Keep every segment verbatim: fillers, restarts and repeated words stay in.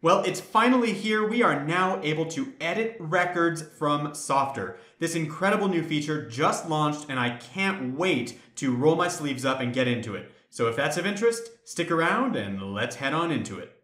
Well, it's finally here. We are now able to edit records from Softr. This incredible new feature just launched, and I can't wait to roll my sleeves up and get into it. So if that's of interest, stick around and let's head on into it.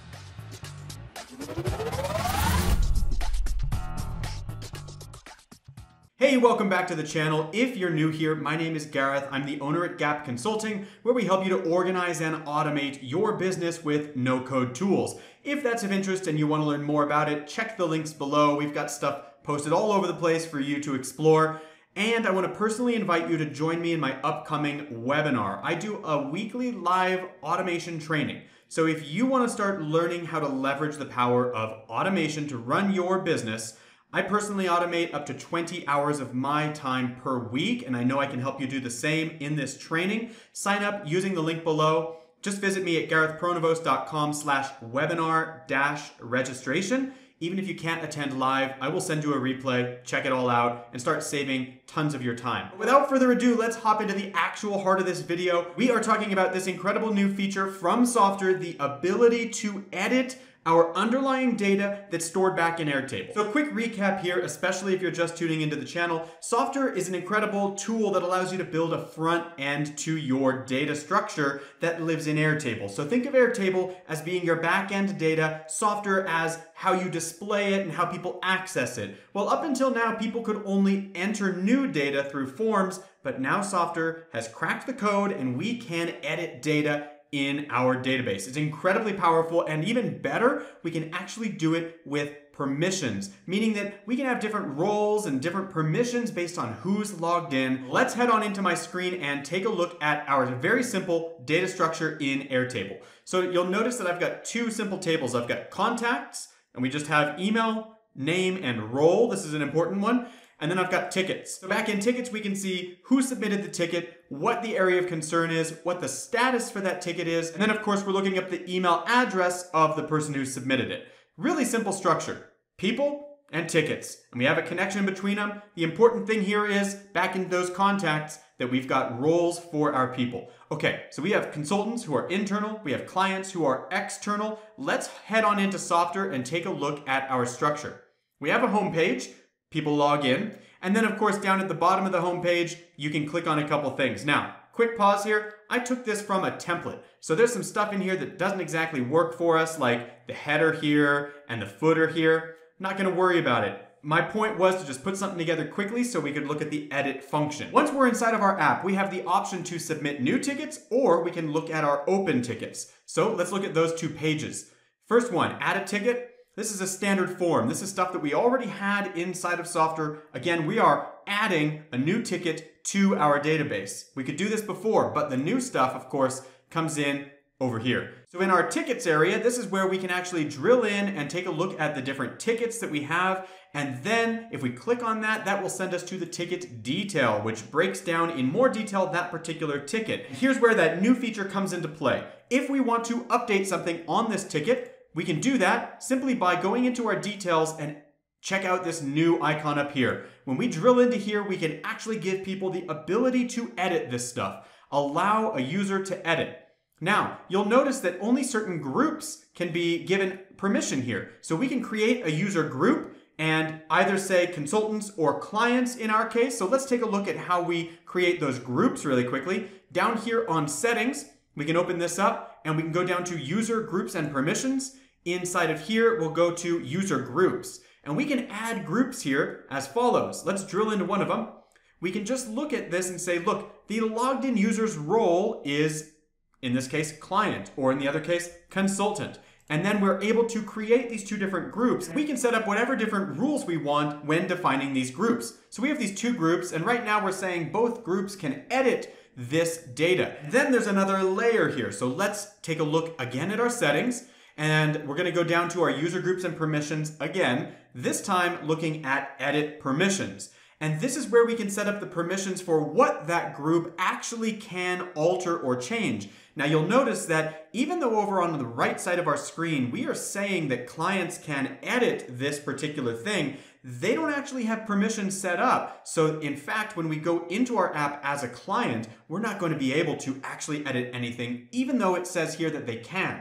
Hey, welcome back to the channel. If you're new here, my name is Gareth. I'm the owner at Gap Consulting, where we help you to organize and automate your business with no-code tools. If that's of interest and you want to learn more about it, check the links below. We've got stuff posted all over the place for you to explore. And I want to personally invite you to join me in my upcoming webinar. I do a weekly live automation training. So if you want to start learning how to leverage the power of automation to run your business, I personally automate up to twenty hours of my time per week, and I know I can help you do the same in this training. Sign up using the link below. Just visit me at gareth pronovost dot com slash webinar dash registration. Even if you can't attend live, I will send you a replay, check it all out, and start saving tons of your time. Without further ado, let's hop into the actual heart of this video. We are talking about this incredible new feature from Softr, the ability to edit our underlying data that's stored back in Airtable. So a quick recap here, especially if you're just tuning into the channel. Softr is an incredible tool that allows you to build a front end to your data structure that lives in Airtable. So think of Airtable as being your back end data, Softr as how you display it and how people access it. Well, up until now, people could only enter new data through forms, but now Softr has cracked the code and we can edit data in our database. It's incredibly powerful, and even better, we can actually do it with permissions, meaning that we can have different roles and different permissions based on who's logged in. Let's head on into my screen and take a look at our very simple data structure in Airtable. So you'll notice that I've got two simple tables. I've got contacts, and we just have email, name, and role. This is an important one. And then I've got tickets. So back in tickets, we can see who submitted the ticket, what the area of concern is, what the status for that ticket is, and then of course we're looking up the email address of the person who submitted it. Really simple structure. People and tickets. And we have a connection between them. The important thing here is, back in those contacts, that we've got roles for our people. Okay, so we have consultants who are internal, we have clients who are external. Let's head on into Softr and take a look at our structure. We have a home page. People log in, and then of course down at the bottom of the home page, you can click on a couple things. Now, quick pause here. I took this from a template. So there's some stuff in here that doesn't exactly work for us, like the header here and the footer here. Not gonna worry about it. My point was to just put something together quickly so we could look at the edit function. Once we're inside of our app, we have the option to submit new tickets, or we can look at our open tickets. So let's look at those two pages. First one, add a ticket. This is a standard form. This is stuff that we already had inside of Softr. Again, we are adding a new ticket to our database. We could do this before, but the new stuff, of course, comes in over here. So in our tickets area, this is where we can actually drill in and take a look at the different tickets that we have. And then if we click on that, that will send us to the ticket detail, which breaks down in more detail that particular ticket. Here's where that new feature comes into play. If we want to update something on this ticket, we can do that simply by going into our details and check out this new icon up here. When we drill into here, we can actually give people the ability to edit this stuff, allow a user to edit. Now, you'll notice that only certain groups can be given permission here. So we can create a user group and either say consultants or clients in our case. So let's take a look at how we create those groups really quickly. Down here on settings, we can open this up and we can go down to user groups and permissions. Inside of here, we'll go to user groups, and we can add groups here as follows. Let's drill into one of them. We can just look at this and say, look, the logged in user's role is, in this case, client, or in the other case, consultant. And then we're able to create these two different groups. We can set up whatever different rules we want when defining these groups. So we have these two groups, and right now we're saying both groups can edit this data. Then there's another layer here. So let's take a look again at our settings. And we're gonna go down to our user groups and permissions again, this time looking at edit permissions. And this is where we can set up the permissions for what that group actually can alter or change. Now you'll notice that even though over on the right side of our screen, we are saying that clients can edit this particular thing, they don't actually have permissions set up. So in fact, when we go into our app as a client, we're not going to be able to actually edit anything, even though it says here that they can.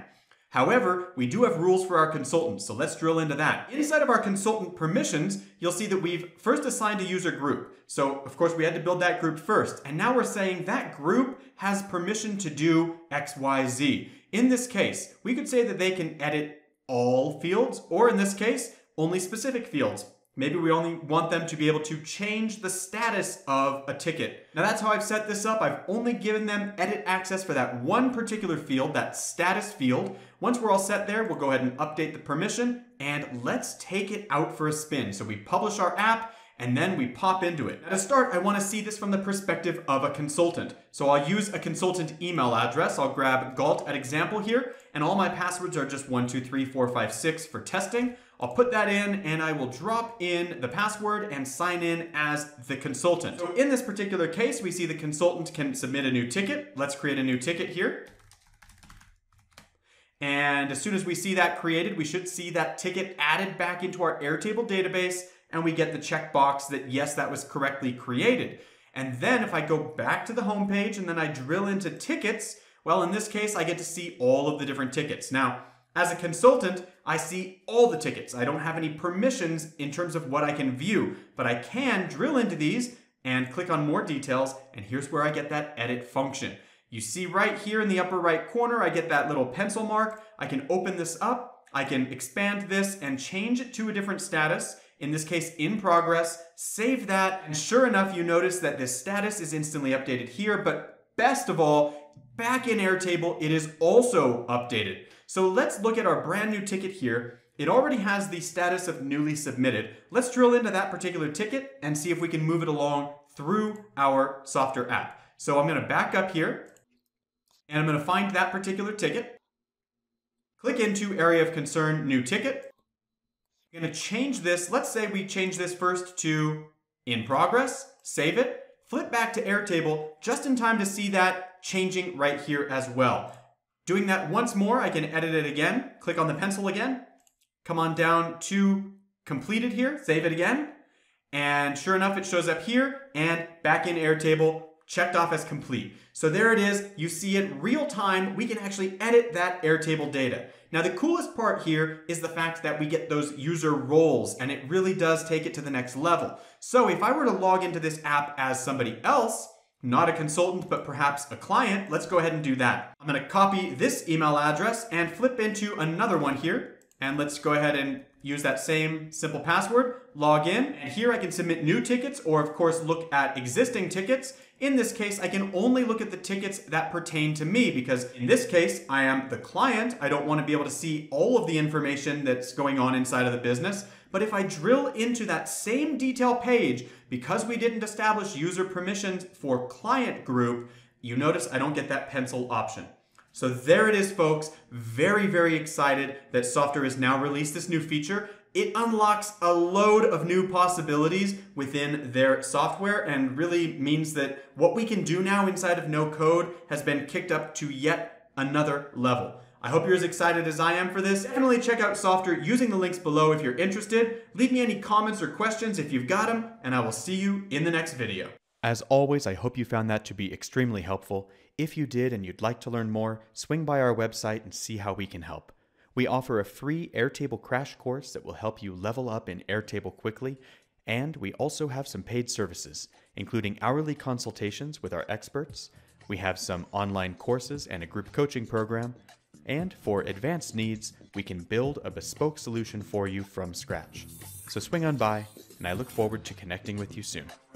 However, we do have rules for our consultants, so let's drill into that. Inside of our consultant permissions, you'll see that we've first assigned a user group. So, of course, we had to build that group first. And now we're saying that group has permission to do X, Y, Z. In this case, we could say that they can edit all fields, or in this case, only specific fields. Maybe we only want them to be able to change the status of a ticket. Now that's how I've set this up. I've only given them edit access for that one particular field, that status field. Once we're all set there, we'll go ahead and update the permission and let's take it out for a spin. So we publish our app and then we pop into it. Now to start, I want to see this from the perspective of a consultant. So I'll use a consultant email address. I'll grab Galt at example here, and all my passwords are just one, two, three, four, five, six for testing. I'll put that in and I will drop in the password and sign in as the consultant. So in this particular case, we see the consultant can submit a new ticket. Let's create a new ticket here. And as soon as we see that created, we should see that ticket added back into our Airtable database, and we get the checkbox that yes, that was correctly created. And then if I go back to the home page and then I drill into tickets, well, in this case, I get to see all of the different tickets. Now, as a consultant, I see all the tickets. I don't have any permissions in terms of what I can view, but I can drill into these and click on more details, and here's where I get that edit function. You see right here in the upper right corner, I get that little pencil mark. I can open this up, I can expand this and change it to a different status. In this case, in progress, save that, and sure enough, you notice that this status is instantly updated here, but best of all, back in Airtable, it is also updated. So let's look at our brand new ticket here. It already has the status of newly submitted. Let's drill into that particular ticket and see if we can move it along through our Softr app. So I'm gonna back up here, and I'm gonna find that particular ticket. Click into Area of Concern, New Ticket. I'm gonna change this. Let's say we change this first to in progress, save it, flip back to Airtable just in time to see that changing right here as well. Doing that once more, I can edit it again, click on the pencil again, come on down to completed here, save it again, and sure enough, it shows up here and back in Airtable, checked off as complete. So there it is, you see it real time, we can actually edit that Airtable data. Now the coolest part here is the fact that we get those user roles, and it really does take it to the next level. So if I were to log into this app as somebody else, not a consultant, but perhaps a client, let's go ahead and do that. I'm gonna copy this email address and flip into another one here, and let's go ahead and use that same simple password, log in, and here I can submit new tickets or of course look at existing tickets. In this case, I can only look at the tickets that pertain to me because in this case, I am the client. I don't want to be able to see all of the information that's going on inside of the business. But if I drill into that same detail page, because we didn't establish user permissions for client group, you notice I don't get that pencil option. So there it is, folks. Very, very excited that Softr has now released this new feature. It unlocks a load of new possibilities within their software and really means that what we can do now inside of no code has been kicked up to yet another level. I hope you're as excited as I am for this. Definitely check out Softr using the links below if you're interested. Leave me any comments or questions if you've got them, and I will see you in the next video. As always, I hope you found that to be extremely helpful. If you did and you'd like to learn more, swing by our website and see how we can help. We offer a free Airtable crash course that will help you level up in Airtable quickly, and we also have some paid services, including hourly consultations with our experts. We have some online courses and a group coaching program, and for advanced needs, we can build a bespoke solution for you from scratch. So swing on by, and I look forward to connecting with you soon.